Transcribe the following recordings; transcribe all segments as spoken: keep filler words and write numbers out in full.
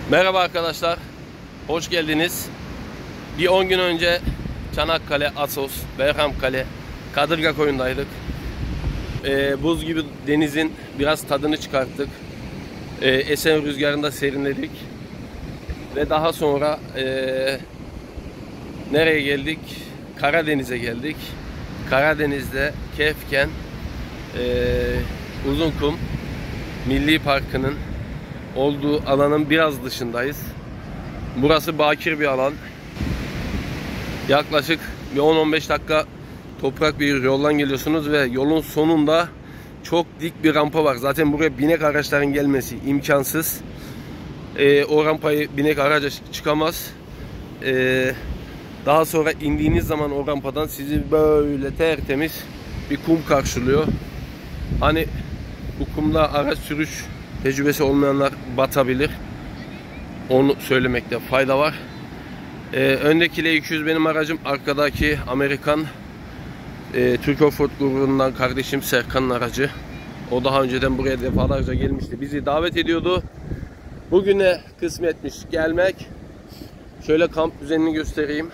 Merhaba arkadaşlar, hoş geldiniz. Bir on gün önce Çanakkale, Assos, Berhamkale, Kadırga koyundaydık. Ee, buz gibi denizin biraz tadını çıkarttık. Ee, esen rüzgarında serinledik. Ve daha sonra ee, nereye geldik? Karadeniz'e geldik. Karadeniz'de Kefken ee, Uzunkum Milli Parkı'nın olduğu alanın biraz dışındayız. Burası bakir bir alan. Yaklaşık bir on on beş dakika toprak bir yoldan geliyorsunuz ve yolun sonunda çok dik bir rampa var. Zaten buraya binek araçların gelmesi imkansız. Ee, o rampayı binek araca çıkamaz. Ee, daha sonra indiğiniz zaman o rampadan sizi böyle tertemiz bir kum karşılıyor. Hani bu kumda araç sürüş tecrübesi olmayanlar batabilir. Onu söylemekte fayda var. Ee, öndeki L iki yüz benim aracım. Arkadaki Amerikan e, Türk Offroad grubundan kardeşim Serkan'ın aracı. O daha önceden buraya defalarca gelmişti. Bizi davet ediyordu. Bugüne kısmetmiş gelmek. Şöyle kamp düzenini göstereyim.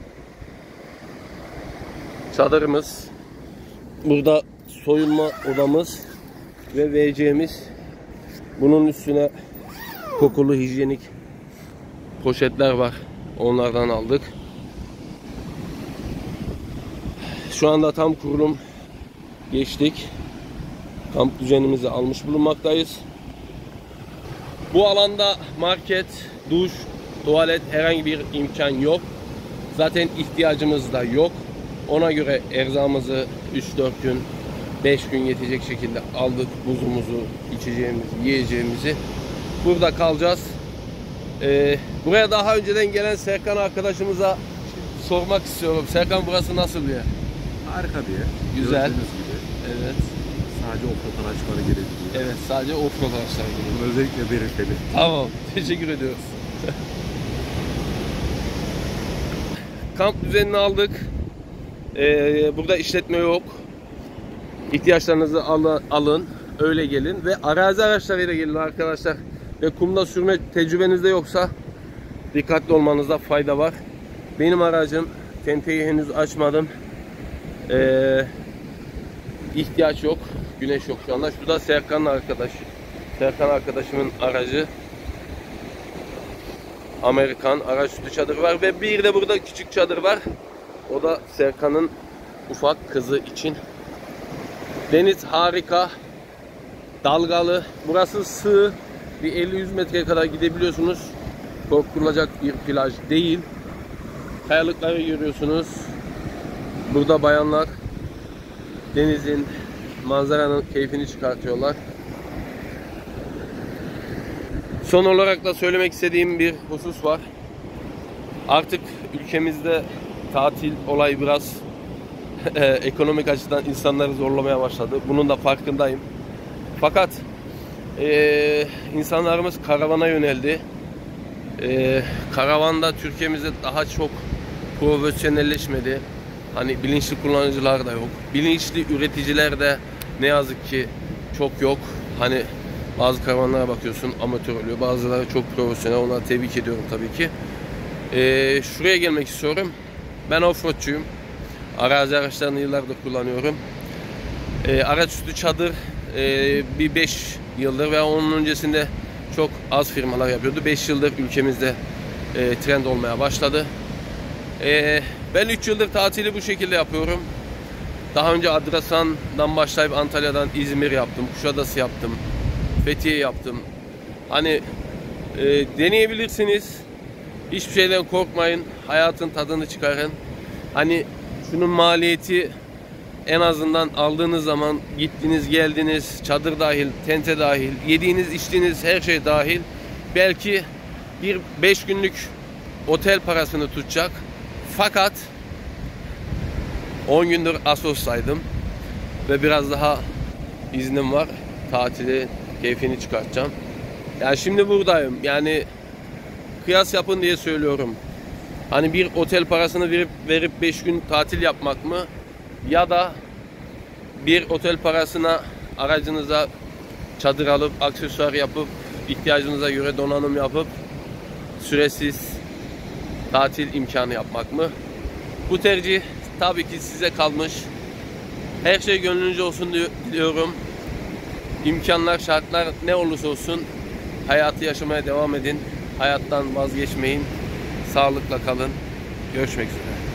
Çadırımız. Burada soyunma odamız ve V C'miz. Bunun üstüne kokulu hijyenik poşetler var. Onlardan aldık. Şu anda tam kurulum geçtik. Kamp düzenimizi almış bulunmaktayız. Bu alanda market, duş, tuvalet herhangi bir imkan yok. Zaten ihtiyacımız da yok. Ona göre erzağımızı üç dört gün, beş gün yetecek şekilde aldık. Buzumuzu, içeceğimizi, yiyeceğimizi. Burada kalacağız. Ee, buraya daha önceden gelen Serkan arkadaşımıza sormak istiyorum. Serkan, burası nasıl bir yer? Harika bir yer. Güzel. Gördüğünüz gibi. Evet. Sadece offroad araçları gelebiliyor. Evet, sadece offroad araçları geliyor. Özellikle belirteli. Tamam, teşekkür ediyoruz. Kamp düzenini aldık. Ee, burada işletme yok. İhtiyaçlarınızı al alın, öyle gelin ve arazi araçlarıyla gelin arkadaşlar. Ve kumda sürme tecrübeniz de yoksa dikkatli olmanızda fayda var. Benim aracım, tenteyi henüz açmadım. Ee, ihtiyaç yok, güneş yok şu anda. Şurada Serkan'ın arkadaşı, Serkan arkadaşımın aracı. Amerikan araç üstü çadır var ve bir de burada küçük çadır var. O da Serkan'ın ufak kızı için. Deniz harika, dalgalı. Burası sığ, bir elli yüz metreye kadar gidebiliyorsunuz. Korkulacak bir plaj değil. Kayalıkları görüyorsunuz. Burada bayanlar denizin, manzaranın keyfini çıkartıyorlar. Son olarak da söylemek istediğim bir husus var. Artık ülkemizde tatil olayı biraz ekonomik açıdan insanları zorlamaya başladı. Bunun da farkındayım. Fakat e, insanlarımız karavana yöneldi. E, karavanda Türkiye'mizde daha çok profesyonelleşmedi. Hani bilinçli kullanıcılar da yok. Bilinçli üreticiler de ne yazık ki çok yok. Hani bazı karavanlara bakıyorsun amatör oluyor. Bazıları çok profesyonel. Onları tebrik ediyorum tabii ki. E, şuraya gelmek istiyorum. Ben offroadçuyum. Arazi araçlarını yıllardır kullanıyorum. E, araç üstü çadır e, bir beş yıldır ve onun öncesinde çok az firmalar yapıyordu. beş yıldır ülkemizde e, trend olmaya başladı. E, ben üç yıldır tatili bu şekilde yapıyorum. Daha önce Adrasan'dan başlayıp Antalya'dan İzmir yaptım. Kuşadası yaptım. Fethiye yaptım. Hani e, deneyebilirsiniz. Hiçbir şeyden korkmayın. Hayatın tadını çıkarın. Hani şunun maliyeti en azından aldığınız zaman gittiniz geldiniz, çadır dahil, tente dahil, yediğiniz içtiğiniz her şey dahil. Belki bir beş günlük otel parasını tutacak. Fakat on gündür Assos'taydım ve biraz daha iznim var. Tatili, keyfini çıkartacağım. Yani şimdi buradayım. Yani kıyas yapın diye söylüyorum. Hani bir otel parasını verip verip beş gün tatil yapmak mı? Ya da bir otel parasına aracınıza çadır alıp, aksesuar yapıp, ihtiyacınıza göre donanım yapıp süresiz tatil imkanı yapmak mı? Bu tercih tabii ki size kalmış. Her şey gönlünüzce olsun diliyorum. İmkanlar, şartlar ne olursa olsun hayatı yaşamaya devam edin. Hayattan vazgeçmeyin. Sağlıkla kalın. Görüşmek üzere.